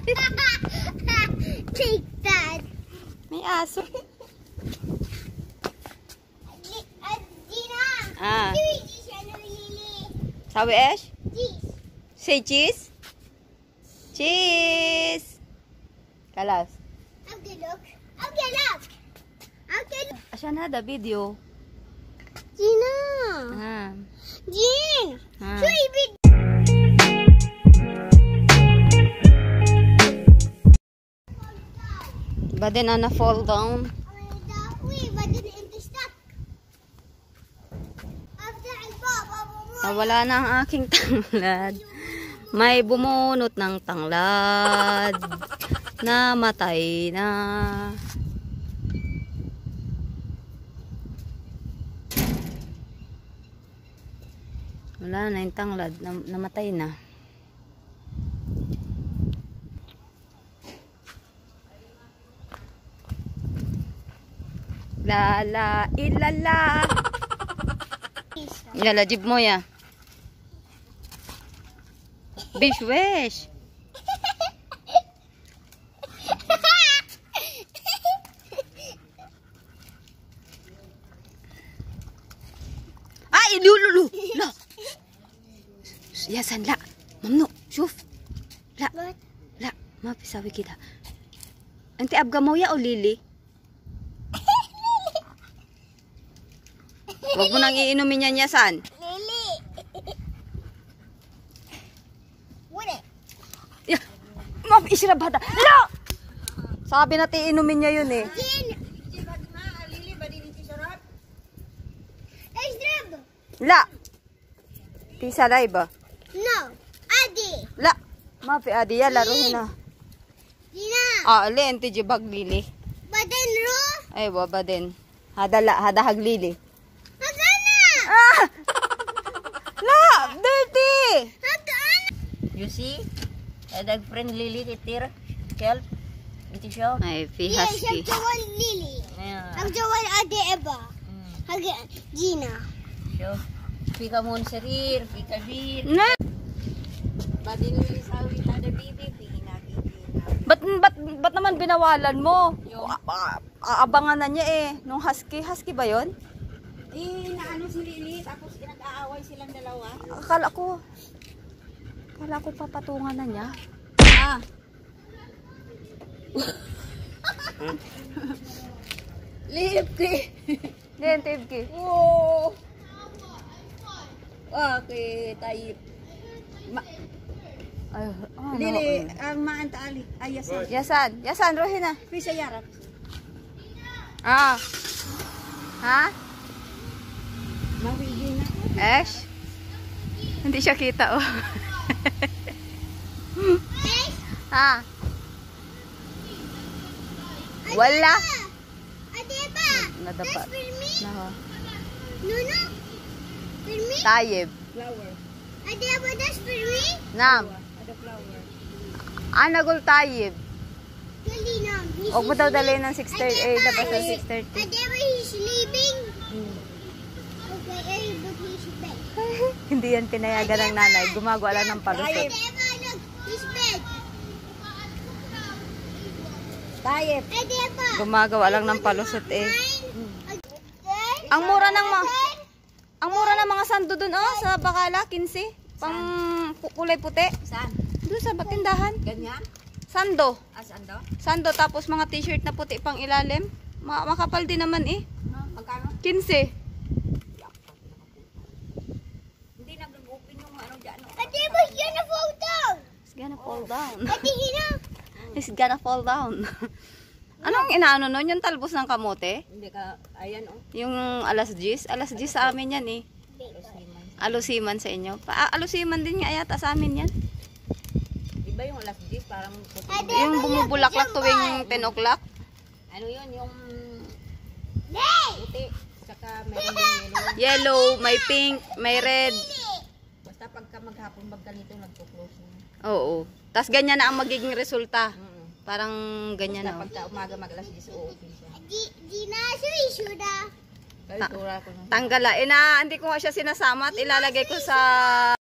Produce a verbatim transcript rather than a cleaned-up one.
Take that. May aso. Ah. Sabi Ash? Say cheese? Cheese! Kalas. Okay, look. Okay, look. Okay, look. Asya na, the video. Gina. Ah. Jean. Ah. Show you video. But then, Anna fall down. Nawala na ang aking tanglad. May bumunot ng tanglad. Namatay na. Wala na yung tanglad. Nam namatay na. La la ilala. Yala jib mo ya. Bish wish. Ay, lulu, la. Yasan la. Mamnu, shuf. La. La, mapisawi kita. Anti abga mo ya o Lili? Huwag mo nang iinumin yan, Yasan. Lili. What? Yeah. Ma'am, isirabada. La! Sabi natin iinumin niya yun eh. La! Tisalay ba? No. Adi. La! Mapi, adi ya, laruhin na. Gina. Ah, ali, enti jibag Lili. Baden ro. Ay, baba din. Hadala, hadahag Lili. Hagana. Ah! La! Dirty! Hagana. You see? Adag friend Lili titir. Kelp. Iti siya. Ay, Yes, fihasky. ang jawal Lili. Ang jawal adi eba. Haga Gina. Siya. Pika mo sa rir. Pika rir. Na! Badin Lili sawi tada bibi. Piki nakikita. Ba't, ba't, ba't naman binawalan mo? A- a- Aabangan na niya eh. Nung husky. Husky ba yon? Eh, naano si Lili. Tapos nag-aaway silang dalawa. Akala ko. Akala ko papatungan na niya. Ah. Lipki. Yan, Tibki. Oh. Okay, tayo. Ma Ay, ah, Lili, no. ang maanta ali. Ayasan. Yasan. Yasan, Rohin na. Pisa yarat. Ah. Ha? Mawigi na. Ash? Hindi siya kita, oh. Ha? Wala. Adi eba. Nadapat. That's for me. Naho. Nuno. For me. Tayib. Flower. Adi eba, that's for me. Nam. Ada flower. Anagol tayib. Kalina. Huwag mo daw dalhin ng six thirty. Eh, labas ng six thirty. Adi eba, he's sleeping. Okay, eh, but he's bed. Hindi yan pinayagan ng nanay. Gumagawa lang ng palusot. Adi eba, look, he's bed. Tayep. Adi eba. Gumagawa lang ng palusot eh. Okay. Ang mura ng mga Ang mura ng mga sando dun oh sa Bacala, quince. Pang pu- kulay puti. Saan? Doon sa batindahan. Ganyan? Sando. Asan daw? Sando tapos mga t-shirt na puti pang ilalim. Ma makapal din naman eh. No? Magkano? quince. Hindi nag-open yung ano dyan. No? Adi eba, he's gonna fall down. It's gonna fall down. Adi hina. It's gonna fall down. Anong inaano nun? Yung talbos ng kamote? Hindi ka, ayan oh. Yung alas diyes? Alas diyes sa amin yan eh. Alusiman sa inyo. Pa alusiman din nga yata sa amin yan. Diba yung alas diyes parang puti. Adi Yung bumubulaklak tuwing ten o'clock. Ano yun? Yung Hey! puti. Saka meron din yellow. Yellow, may pink, may red. Basta pagka maghapon magkalito nagpo-close na. Oo. Tapos ganyan na ang magiging resulta. Mm -mm. Parang ganyan Basta na. Oh. pagka umaga mag alas diyes o-open siya. Di, di na siya isuda. Kaya tura ko na. Tanggala. Eh na, hindi ko nga siya sinasama at ilalagay ko sa